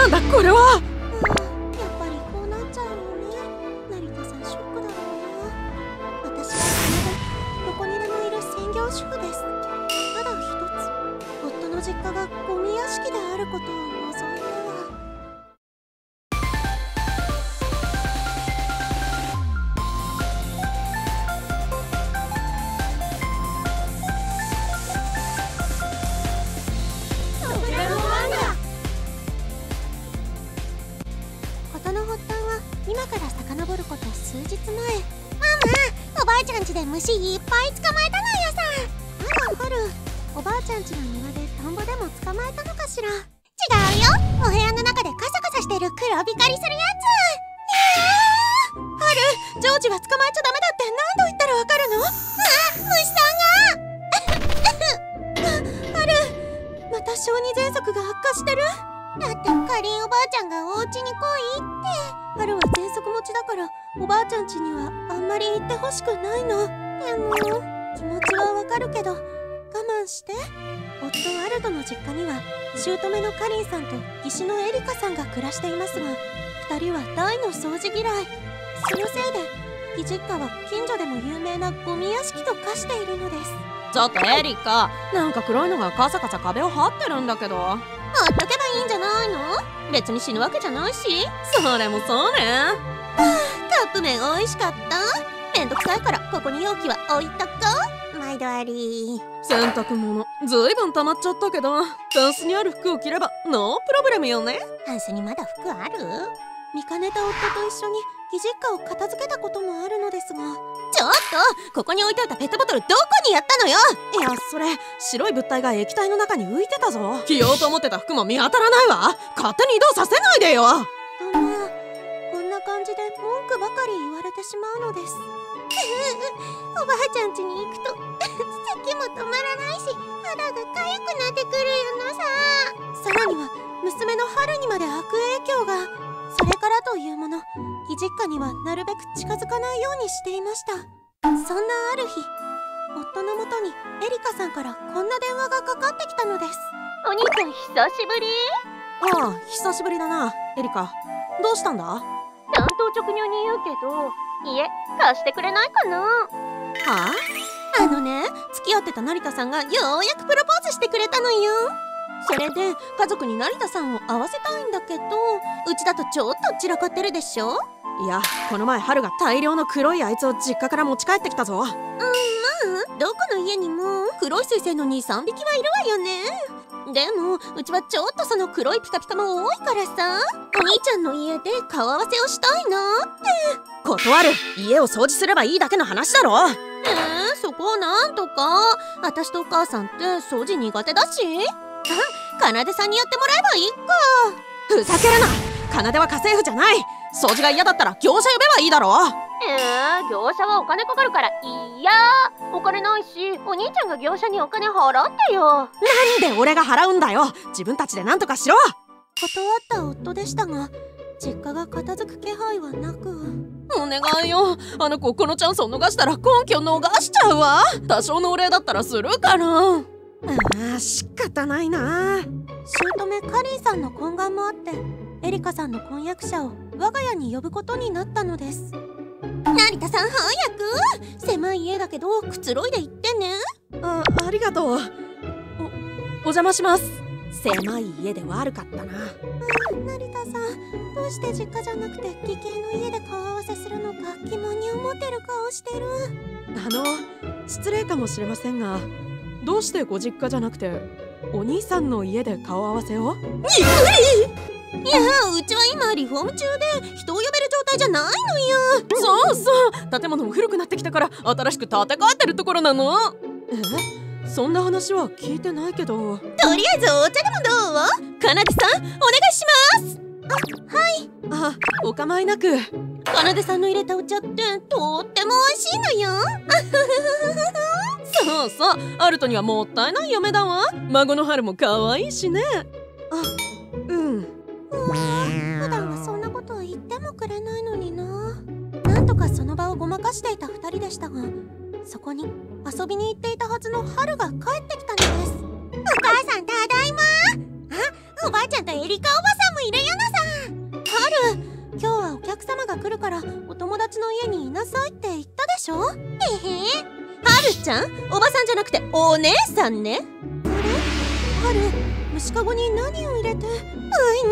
なんだこれは。 やっぱりこうなっちゃうのね。成田さんショックだろうな。私はどこにでもいる専業主婦です。ただ一つ、夫の実家がゴミ屋敷であることを望んでは。事の発端は今から遡ること数日前。おばあちゃん家で虫いっぱい捕まえたのよさ。春、おばあちゃん家の庭で田んぼでも捕まえたのかしら。違うよ、お部屋の中でカサカサしてる黒光りするやつ。春、ジョージは捕まえちゃダメだって何度言ったらわかるの？虫さんが春、また小児喘息が悪化してる。だってかりんおばあちゃんがお家に来いって。春は喘息持ちだからおばあちゃん家にはあんまり行ってほしくないの。でも気持ちはわかるけど我慢して。夫アルトの実家には姑のかりんさんと義手のエリカさんが暮らしていますが、2人は大の掃除嫌い。そのせいで義実家は近所でも有名なゴミ屋敷と化しているのです。 ちょっとエリカ、なんか黒いのがカサカサ壁を張ってるんだけど。 ほっとけばいいんじゃないの？別に死ぬわけじゃないし。 それもそうね。 カップ麺美味しかった？めんどくさいからここに容器は置いとこう。毎度あり。 洗濯物ずいぶん溜まっちゃったけど、タンスにある服を着ればノープロブレムよね。 タンスにまだ服ある？見かねた夫と一緒に義実家を片付けたこともあるのですが。ちょっと、ここに置いておいたペットボトルどこにやったのよ。 いや、それ白い物体が液体の中に浮いてたぞ。着ようと思ってた服も見当たらないわ。勝手に移動させないでよ。 こんな感じで文句ばかり言われてしまうのです。おばあちゃん家に行くと咳も止まらないし肌が痒くなってくるよのさ。さらには娘の春にまで悪影響が。それからというもの、義実家にはなるべく近づかないようにしていました。そんなある日、夫のもとにエリカさんからこんな電話がかかってきたのです。 お兄ちゃん久しぶり。 ああ、久しぶりだな、エリカ。どうしたんだ？ 単刀直入に言うけど、家貸してくれないかな？ はあ？付き合ってた成田さんがようやくプロポーズしてくれたのよ。それで家族に成田さんを会わせたいんだけど、うちだとちょっと散らかってるでしょ。 いや、この前春が大量の黒いあいつを実家から持ち帰ってきたぞ。 どこの家にも黒い彗星の 2、3 匹はいるわよね。でもうちはちょっとその黒いピカピカも多いからさ、お兄ちゃんの家で顔合わせをしたいなって。 断る。家を掃除すればいいだけの話だろ。 そこをなんとか。私とお母さんって掃除苦手だし。かなでさんにやってもらえばいいか。 ふざけるな。かなでは家政婦じゃない。掃除が嫌だったら業者呼べばいいだろ。 業者はお金かかるから嫌。お金ないし、お兄ちゃんが業者にお金払ってよ。 なんで俺が払うんだよ。自分たちで何とかしろ。 断った夫でしたが、実家が片付く気配はなく。 お願いよ。あの子このチャンスを逃したら根拠逃しちゃうわ。多少のお礼だったらするから。仕方ないな。 姑かりんさんの懇願もあってエリカさんの婚約者を我が家に呼ぶことになったのです。成田さん早く。狭い家だけどくつろいで行ってね。 ありがとう。お邪魔します。狭い家で悪かったな。 成田さん、どうして実家じゃなくて義兄の家で顔合わせするのか疑問に思ってる顔してる。 失礼かもしれませんが、どうしてご実家じゃなくてお兄さんの家で顔合わせを？ いや、うちは今リフォーム中で人を呼べる状態じゃないのよ。 そうそう、建物も古くなってきたから新しく建て替えてるところなの。そんな話は聞いてないけど。 とりあえずお茶でもどう？かなでさん、お願いします。はい。 お構いなく。 かなでさんの入れたお茶ってとっても美味しいのよ。 そうそう、アルトにはもったいない嫁だわ。孫の春も可愛いしね。 普段はそんなこと言ってもくれないのにな。なんとかその場をごまかしていた2人でしたが、そこに遊びに行っていたはずの春が帰ってきたのです。お母さんただいま。 おばあちゃんとエリカおばさんもいるよなさ。はる、今日はお客様が来るからお友達の家にいなさいって言ったでしょ。はるちゃん、おばさんじゃなくてお姉さんね。あれ、はる、虫かごに何を入れて。プニーに、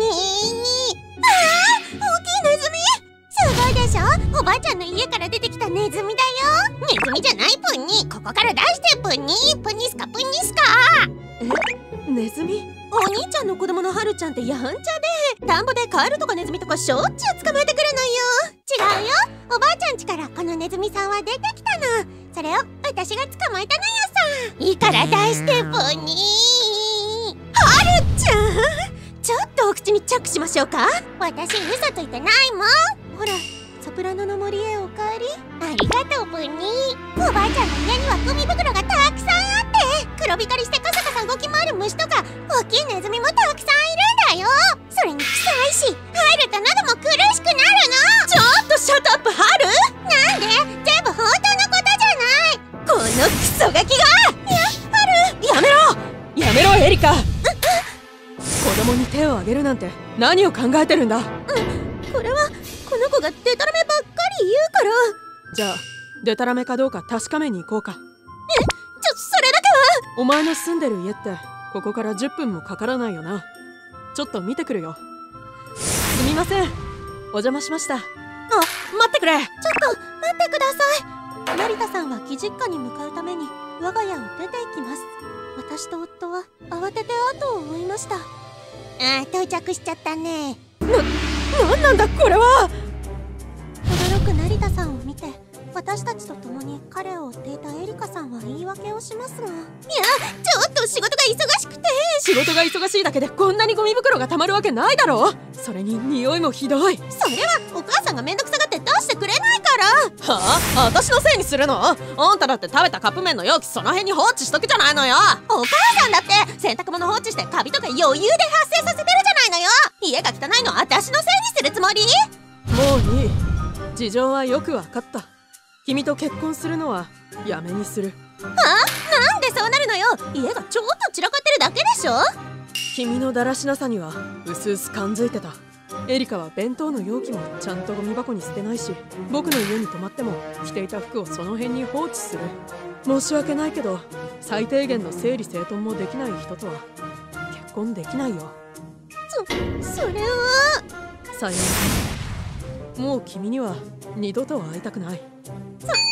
大きいネズミ。すごいでしょ。おばあちゃんの家から出てきたネズミだよ。ネズミじゃないプニー、ここから出してプニー、プニスカプニスカ。 ネズミ？ お兄ちゃんの子供のはるちゃんってやんちゃで、田んぼでカエルとかネズミとかしょっちゅう捕まえてくるのよ。違うよ、おばあちゃん家からこのネズミさんは出てきたの。それを私が捕まえたのよさ。いいから出してプニー。はるちゃん、ちょっとお口にチャックしましょうか。私嘘ついてないもん。ほら、ソプラノの森へお帰り。ありがとうプニー。おばあちゃんの家にはゴミ袋がたくさんあって、黒光りしてカサカサ動き回る虫とか大きいネズミもたくさんいるんだよ。それに臭いし、入ると喉も苦しくなるの。ちょっとシャットアップはる。なんで？全部本当のことじゃない。このクソガキが。はる、 やめろエリカ。子供に手をあげるなんて何を考えてるんだ。 これはこの子がデタラメばっかり言うから。 じゃあデタラメかどうか確かめに行こうか。 それだけは。 お前の住んでる家ってここから10分もかからないよな。ちょっと見てくるよ。すみません、お邪魔しました。待ってくれ。 ちょっと待ってください。成田さんは義実家に向かうために我が家を出て行きます。私と夫は慌てて後を追いました。到着しちゃったね。 なんなんだこれは。 驚く成田さんを見て、私たちと共に彼を追っていたエリカさんは言い訳をしますが、いや、ちょっと仕事が忙しくて。 仕事が忙しいだけでこんなにゴミ袋がたまるわけないだろ。それに匂いもひどい。 それはお母さんがめんどくさがって出してくれないから。 はあ、私のせいにするの？あんただって食べたカップ麺の容器その辺に放置しとくじゃないのよ。 お母さんだって洗濯物放置してカビとか余裕で発生させてるじゃないのよ。家が汚いの私のせいにするつもり？ もういい。事情はよくわかった。君と結婚するのはやめにする。 なんでそうなるのよ。家がちょっと散らかってるだけでしょ。 君のだらしなさにはうすうす感づいてた。エリカは弁当の容器もちゃんとゴミ箱に捨てないし、僕の家に泊まっても着ていた服をその辺に放置する。申し訳ないけど最低限の整理整頓もできない人とは結婚できないよ。 それは。 さようなら。もう君には二度と会いたくない。 そんな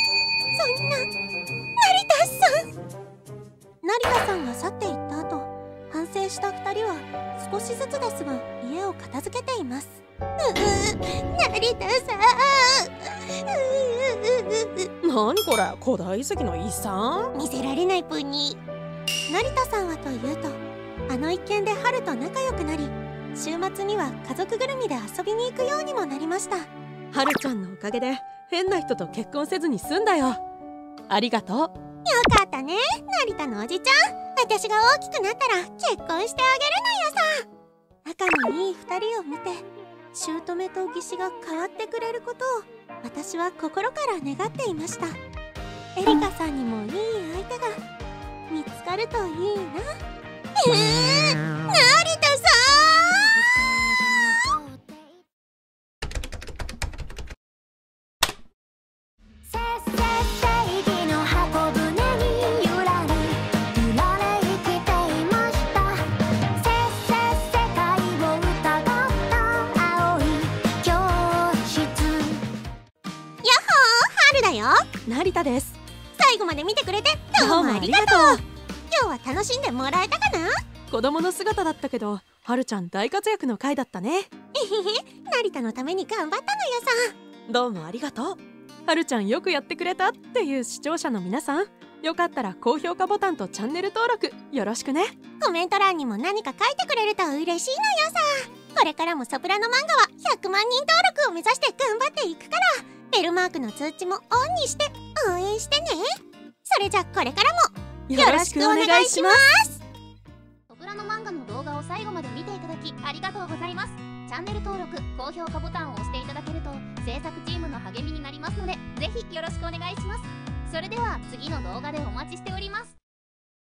成田さん。成田さんが去っていった後、反省した2人は少しずつですが家を片付けています。成田さん。 何これ、古代遺跡の遺産？ 見せられないプニー。成田さんはというと、あの一件で春と仲良くなり、週末には家族ぐるみで遊びに行くようにもなりました。 はるちゃんのおかげで変な人と結婚せずに済んだよ。ありがとう。 よかったね、成田のおじちゃん。私が大きくなったら結婚してあげるのよさ。仲のいい2人を見て、姑と義士が変わってくれることを私は心から願っていました。エリカさんにもいい相手が見つかるといいな。成田さ成田です。 最後まで見てくれてどうもありがとう。今日は楽しんでもらえたかな。 子供の姿だったけど、はるちゃん大活躍の回だったね。 成田のために頑張ったのよさ。 どうもありがとう。はるちゃんよくやってくれたっていう視聴者の皆さん、よかったら高評価ボタンとチャンネル登録よろしくね。 コメント欄にも何か書いてくれると嬉しいのよさ。これからもソプラノ漫画は100万人登録を目指して頑張っていくから、ベルマークの通知もオンにして応援してね。それじゃこれからもよろしくお願いします。 ソプラノ漫画の動画を最後まで見ていただきありがとうございます。チャンネル登録、高評価ボタンを押していただけると制作チームの励みになりますので、ぜひよろしくお願いします。それでは次の動画でお待ちしております。